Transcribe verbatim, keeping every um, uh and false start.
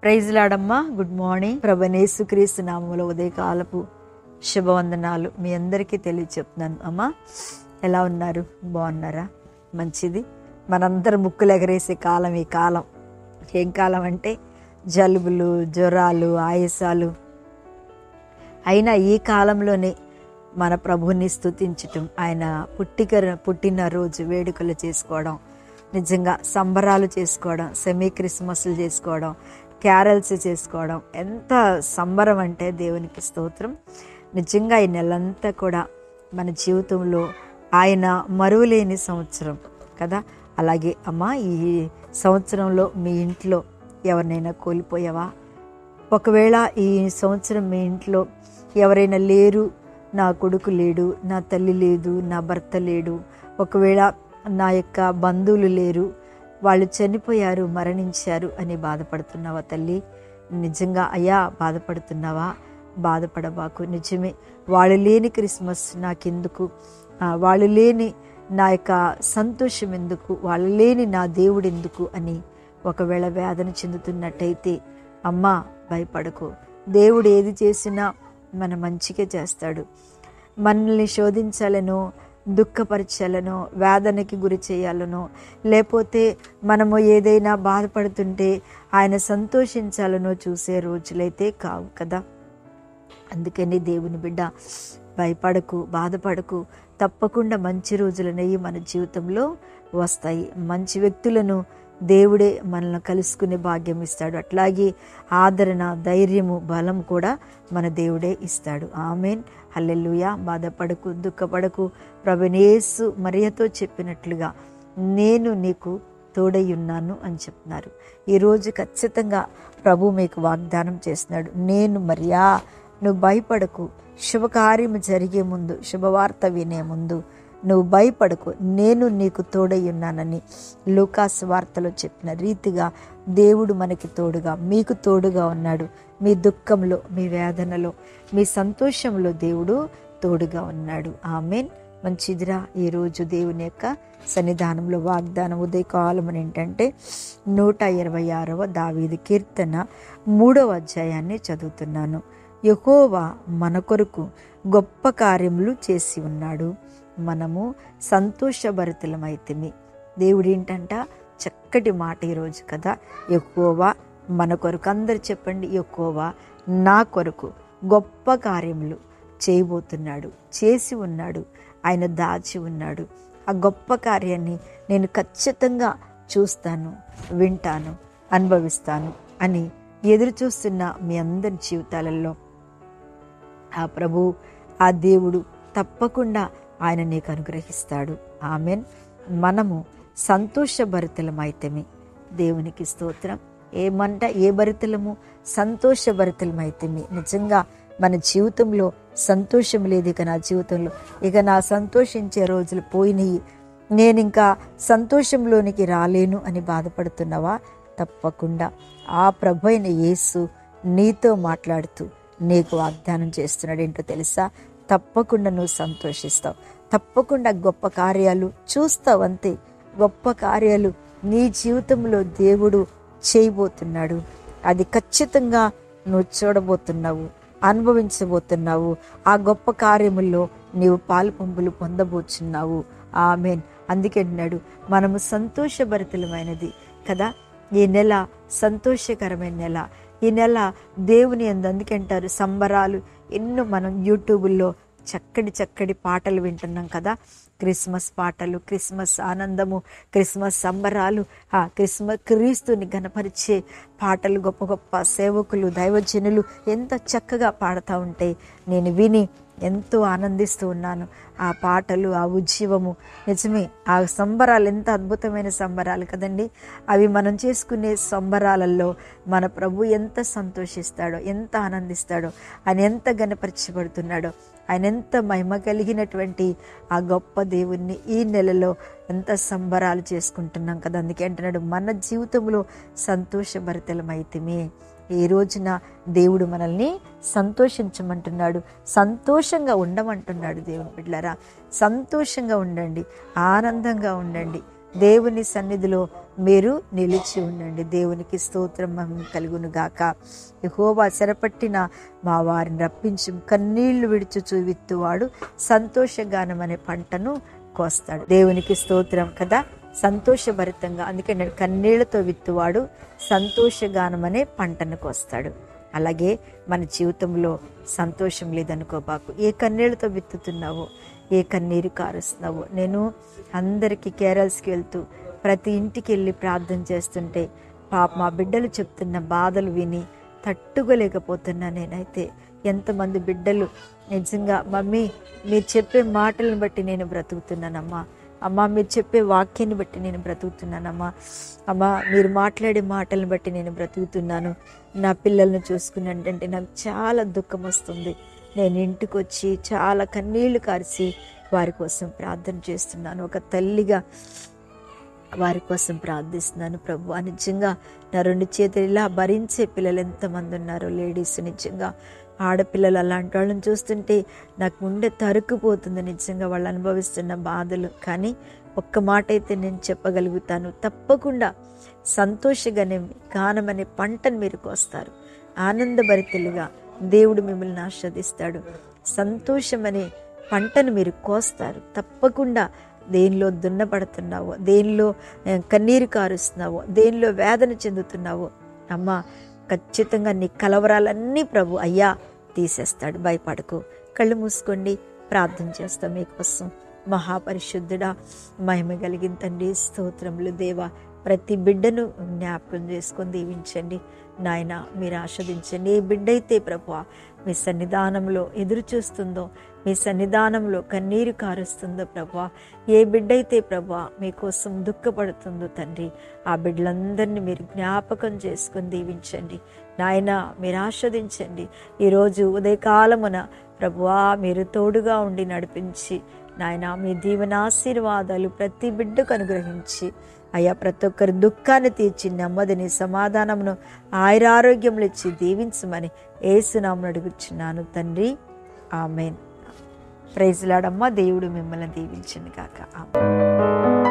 Praise లాడమ్మా. Good morning. ప్రభువైన యేసుక్రీస్తు నామములో ఉదయకాలపు శుభవందనాలు మీ అందరికీ తెలియచెప్తున్నాను. అమ్మా ఎలా ఉన్నారు? బాగున్నారా? మంచిది. మనందరం ముక్కులు ఎగరేసే కాలం ఈ కాలం. ఏం కాలం అంటే జలుబులు, జ్వరాలు, ఆయాసాలు. అయినా ఈ కాలంలోనే మన ప్రభువుని స్తుతించటం, ఆయన పుట్టిక పుట్టినరోజు వేడుకలు చేసుకోవడం, నిజంగా సంబరాలు చేసుకోవడం, సెమీ క్రిస్మస్లు చేసుకోవడం, క్యారల్స్ చేసుకోవడం ఎంత సంబరం అంటే దేవునికి స్తోత్రం. నిజంగా ఈ నెలంతా కూడా మన జీవితంలో ఆయన మరువలేని సంవత్సరం కదా. అలాగే అమ్మా, ఈ సంవత్సరంలో మీ ఇంట్లో ఎవరినైనా కోల్పోయావా? ఒకవేళ ఈ సంవత్సరం మీ ఇంట్లో ఎవరైనా లేరు, నా కొడుకు లేడు, నా తల్లి లేదు, నా భర్త లేడు, ఒకవేళ నా యొక్క బంధువులు లేరు, వాళ్ళు చనిపోయారు, మరణించారు అని బాధపడుతున్నావా తల్లి? నిజంగా అయ్యా బాధపడుతున్నావా? బాధపడబాకు. నిజమే, వాళ్ళు లేని క్రిస్మస్ నాకెందుకు, వాళ్ళు లేని నా యొక్క సంతోషం ఎందుకు, వాళ్ళు లేని నా దేవుడు ఎందుకు అని ఒకవేళ వేదన చెందుతున్నట్టయితే అమ్మా భయపడకు. దేవుడు ఏది చేసినా మన మంచిగా చేస్తాడు. మనల్ని శోధించాలనో, దుఃఖపరచాలనో, వేదనకి గురి చేయాలనో, లేకపోతే మనము ఏదైనా బాధపడుతుంటే ఆయన సంతోషించాలనో చూసే రోజులైతే కావు కదా. అందుకని దేవుని బిడ్డ భయపడకు, బాధపడకు. తప్పకుండా మంచి రోజులనేవి మన జీవితంలో వస్తాయి. మంచి వ్యక్తులను దేవుడే మనల్ని కలుసుకునే భాగ్యం ఇస్తాడు. అట్లాగే ఆదరణ, ధైర్యము, బలం కూడా మన దేవుడే ఇస్తాడు. ఆమేన్. హల్లెలూయా. బాధపడకు, దుఃఖపడకు. ప్రభువైన యేసు మరియతో చెప్పినట్లుగా నేను నీకు తోడై ఉన్నాను అని చెప్తున్నారు. ఈరోజు ఖచ్చితంగా ప్రభు మీకు వాగ్దానం చేస్తున్నాడు. నేను మరియా, నువ్వు భయపడకు. శుభకార్యము జరిగే ముందు, శుభవార్త వినే ముందు నువ్వు భయపడకు, నేను నీకు తోడై ఉన్నానని లూకాసు వార్తలో చెప్పిన రీతిగా దేవుడు మనకి తోడుగా, మీకు తోడుగా ఉన్నాడు. మీ దుఃఖంలో, మీ వేదనలో, మీ సంతోషంలో దేవుడు తోడుగా ఉన్నాడు. ఆమేన్. మంచిదిరా. ఈరోజు దేవుని యొక్క సన్నిధానంలో వాగ్దానం ఉదయకాలం ఏంటంటే నూట ఇరవై ఆరవ దావీదు కీర్తన మూడవ అధ్యాయాన్ని చదువుతున్నాను. యెహోవా మన కొరకు గొప్ప కార్యములు చేసి ఉన్నాడు, మనము సంతోషభరితులమైతిమి. దేవుడు ఏంటంట చక్కటి మాట ఈరోజు కదా. యెహోవా మన కొరకు, అందరు చెప్పండి, యెహోవా నా కొరకు గొప్ప కార్యములు చేయబోతున్నాడు, చేసి ఉన్నాడు, ఆయన దాచి ఉన్నాడు. ఆ గొప్ప కార్యాన్ని నేను ఖచ్చితంగా చూస్తాను, వింటాను, అనుభవిస్తాను అని ఎదురు చూస్తున్న మీ అందరి జీవితాలలో ఆ ప్రభు, ఆ దేవుడు తప్పకుండా ఆయన నీకు అనుగ్రహిస్తాడు. ఆమెన్. మనము సంతోషభరితలమైతమే. దేవునికి స్తోత్రం. ఏమంట, ఏ భరితలము? సంతోషభరితలమైతమే. నిజంగా మన జీవితంలో సంతోషం లేదు. ఇక నా జీవితంలో ఇక నా సంతోషించే రోజులు పోయినాయి, నేను ఇంకా సంతోషంలోనికి రాలేను అని బాధపడుతున్నావా? తప్పకుండా ఆ ప్రభు అయిన యేసు నీతో మాట్లాడుతూ నీకు వాగ్దానం చేస్తున్నాడు. ఏంటో తెలుసా? తప్పకుండా నువ్వు సంతోషిస్తావు, తప్పకుండా గొప్ప కార్యాలు చూస్తావు. అంతే, గొప్ప కార్యాలు నీ జీవితంలో దేవుడు చేయబోతున్నాడు. అది ఖచ్చితంగా నువ్వు చూడబోతున్నావు, అనుభవించబోతున్నావు. ఆ గొప్ప కార్యముల్లో నీవు పాలు పంపులు పొందబోచున్నావు. ఆమేన్. అందుకే అన్నాడు మనము సంతోషభరితలమైనది కదా. ఈ నెల సంతోషకరమైన నెల. ఈ నెల దేవుని యందు, అందుకే అంటారు సంబరాలు ఎన్నో. మనం యూట్యూబుల్లో చక్కటి చక్కటి పాటలు వింటున్నాం కదా. క్రిస్మస్ పాటలు, క్రిస్మస్ ఆనందము, క్రిస్మస్ సంబరాలు, ఆ క్రిస్మస్ క్రీస్తుని గణపరిచే పాటలు, గొప్ప గొప్ప సేవకులు, దైవజనులు ఎంత చక్కగా పాడుతూ ఉంటే నేను విని ఎంతో ఆనందిస్తూ ఉన్నాను. ఆ పాటలు, ఆ ఉజ్జీవము, నిజమే ఆ సంబరాలు ఎంత అద్భుతమైన సంబరాలు కదండి. అవి మనం చేసుకునే సంబరాలలో మన ప్రభు ఎంత సంతోషిస్తాడో, ఎంత ఆనందిస్తాడో, ఆయన ఎంత గణపరచబడుతున్నాడో, ఆయన ఎంత మహిమ కలిగినటువంటి ఆ గొప్ప దేవుణ్ణి ఈ నెలలో ఎంత సంబరాలు చేసుకుంటున్నాం కదా. అందుకే అంటున్నాడు మన జీవితంలో సంతోషభరితలమైతమే. ఈ రోజున దేవుడు మనల్ని సంతోషించమంటున్నాడు, సంతోషంగా ఉండమంటున్నాడు. దేవుని బిడ్డలారా, సంతోషంగా ఉండండి, ఆనందంగా ఉండండి. దేవుని సన్నిధిలో మీరు నిలిచి ఉండండి. దేవునికి స్తోత్రం మహిమ కలుగును గాక. యెహోవా చెరపట్టిన మా వారిని రప్పించి కన్నీళ్లు విడుచుచు విత్తువాడు సంతోషగానం అనే పంటను కోస్తాడు. దేవునికి స్తోత్రం కదా, సంతోషభరితంగా. అందుకే నేను కన్నీళ్లతో విత్తువాడు సంతోషగానం అనే పంటను కోస్తాడు. అలాగే మన జీవితంలో సంతోషం లేదనుకోబాకు. ఏ కన్నీళ్లతో విత్తుతున్నావో, ఏ కన్నీరు కారుస్తున్నావో. నేను అందరికీ కేరళస్కి వెళ్తూ ప్రతి ఇంటికి వెళ్ళి ప్రార్థన చేస్తుంటే పాప మా బిడ్డలు చెప్తున్న బాధలు విని తట్టుకోలేకపోతున్నా. నేనైతే ఎంతమంది బిడ్డలు నిజంగా మమ్మీ మీరు చెప్పే మాటలను బట్టి నేను బ్రతుకుతున్నానమ్మా, అమ్మ మీరు చెప్పే వాక్యాన్ని బట్టి నేను బ్రతుకుతున్నానమ్మా, అమ్మ మీరు మాట్లాడే మాటలను బట్టి నేను బ్రతుకుతున్నాను, నా పిల్లల్ని చూసుకున్నాను అంటే నాకు చాలా దుఃఖం వస్తుంది. నేను ఇంటికి వచ్చి చాలా కన్నీళ్లు కార్చి వారి కోసం ప్రార్థన చేస్తున్నాను. ఒక తల్లిగా వారి కోసం ప్రార్థిస్తున్నాను. ప్రభు నిజంగా నా రెండు చేతులు ఇలా భరించే పిల్లలు ఎంతమంది ఉన్నారో, లేడీస్ నిజంగా ఆడపిల్లలు అలాంటి వాళ్ళని చూస్తుంటే నాకు ముందే తరుక్కుపోతుంది నిజంగా వాళ్ళు అనుభవిస్తున్న బాధలు. కానీ ఒక్క మాట అయితే నేను చెప్పగలుగుతాను, తప్పకుండా సంతోషగానే గానం అనే పంటను మీరు కోస్తారు. ఆనందభరితులుగా దేవుడు మిమ్మల్ని ఆస్వాదిస్తాడు. సంతోషం అనే పంటను మీరు కోస్తారు. తప్పకుండా దేనిలో దున్నపడుతున్నావో, దేనిలో కన్నీరు కారుస్తున్నావో, దేనిలో వేదన చెందుతున్నావో, అమ్మ ఖచ్చితంగా నీ కలవరాలన్నీ ప్రభు అయ్యా తీసేస్తాడు. భయపడకు. కళ్ళు మూసుకోండి, ప్రార్థన చేస్తాం మీకోసం. మహాపరిశుద్ధుడా, మహిమ కలిగిన తండ్రి, స్తోత్రములు దేవా. ప్రతి బిడ్డను జ్ఞాపకం చేసుకొని దీవించండి నాయన, మీరు ఆస్వాదించండి. ఏ బిడ్డ అయితే ప్రభు మీ సన్నిధానంలో ఎదురు చూస్తుందో, మీ సన్నిధానంలో కన్నీరు కారుస్తుందో ప్రభా, ఏ బిడ్డ అయితే ప్రభా మీకోసం దుఃఖపడుతుందో తండ్రి, ఆ బిడ్డలందరినీ మీరు జ్ఞాపకం చేసుకొని దీవించండి నాయన, మీరు ఆస్వాదించండి. ఈరోజు ఉదయకాలమున ప్రభువా మీరు తోడుగా ఉండి నడిపించి నాయన, మీ దీవెనాశీర్వాదాలు ప్రతి బిడ్డకు అనుగ్రహించి అయ్యా, ప్రతి ఒక్కరి దుఃఖాన్ని తీర్చి నెమ్మదిని సమాధానమును ఆయురారోగ్యములు ఇచ్చి దీవించమని యేసునామమున అడుగుచున్నాను తండ్రి, ఆమేన్. Praise lord. అమ్మ, దేవుడు మిమ్మల్ని దీవించును గాక. ఆమేన్.